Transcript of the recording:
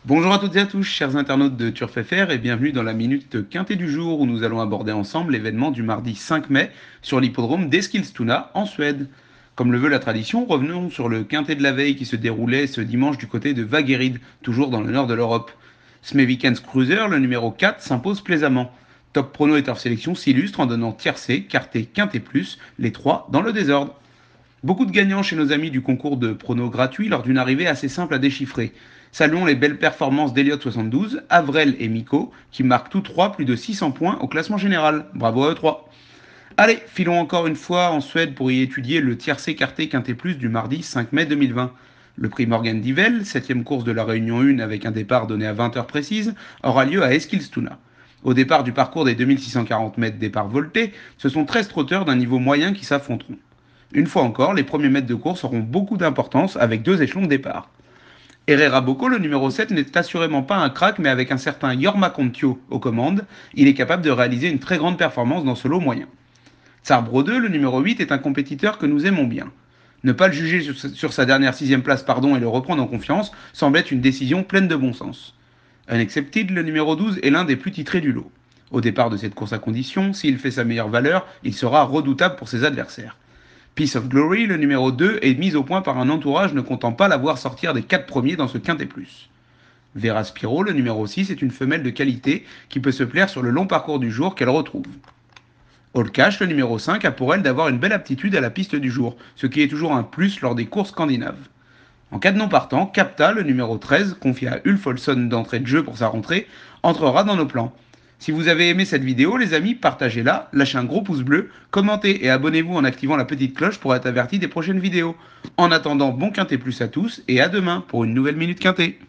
Bonjour à toutes et à tous, chers internautes de Turf FR, et bienvenue dans la Minute Quintée du jour où nous allons aborder ensemble l'événement du mardi 5 mai sur l'hippodrome d'Eskilstuna en Suède. Comme le veut la tradition, revenons sur le Quintet de la veille qui se déroulait ce dimanche du côté de Vaggeryd, toujours dans le nord de l'Europe. Smevikens Cruiser, le numéro 4, s'impose plaisamment. Top Prono et Turf Sélection s'illustrent en donnant tiercé, quarté, quintet plus, les trois dans le désordre. Beaucoup de gagnants chez nos amis du concours de pronos gratuit lors d'une arrivée assez simple à déchiffrer. Saluons les belles performances d'Eliott 72, Avrel et Miko, qui marquent tous trois plus de 600 points au classement général. Bravo à eux trois. Allez, filons encore une fois en Suède pour y étudier le tiercé quarté quintet plus du mardi 5 mai 2020. Le prix Morgan Divel, 7ème course de la Réunion 1 avec un départ donné à 20h précise, aura lieu à Eskilstuna. Au départ du parcours des 2640 mètres départ volté, ce sont 13 trotteurs d'un niveau moyen qui s'affronteront. Une fois encore, les premiers mètres de course auront beaucoup d'importance avec deux échelons de départ. Herrera Bocco, le numéro 7, n'est assurément pas un crack, mais avec un certain Jorma Kontio aux commandes, il est capable de réaliser une très grande performance dans ce lot moyen. Tsarbro 2, le numéro 8, est un compétiteur que nous aimons bien. Ne pas le juger sur sa dernière 6ème place et le reprendre en confiance semble être une décision pleine de bon sens. Unaccepted, le numéro 12, est l'un des plus titrés du lot. Au départ de cette course à condition, s'il fait sa meilleure valeur, il sera redoutable pour ses adversaires. Piece of Glory, le numéro 2, est mis au point par un entourage ne comptant pas la voir sortir des 4 premiers dans ce quintet plus. Vera Spiro, le numéro 6, est une femelle de qualité qui peut se plaire sur le long parcours du jour qu'elle retrouve. All Cash, le numéro 5, a pour elle d'avoir une belle aptitude à la piste du jour, ce qui est toujours un plus lors des courses scandinaves. En cas de non partant, Capta, le numéro 13, confié à Ulf Olsson d'entrée de jeu pour sa rentrée, entrera dans nos plans. Si vous avez aimé cette vidéo, les amis, partagez-la, lâchez un gros pouce bleu, commentez et abonnez-vous en activant la petite cloche pour être averti des prochaines vidéos. En attendant, bon quintet plus à tous et à demain pour une nouvelle Minute Quintet.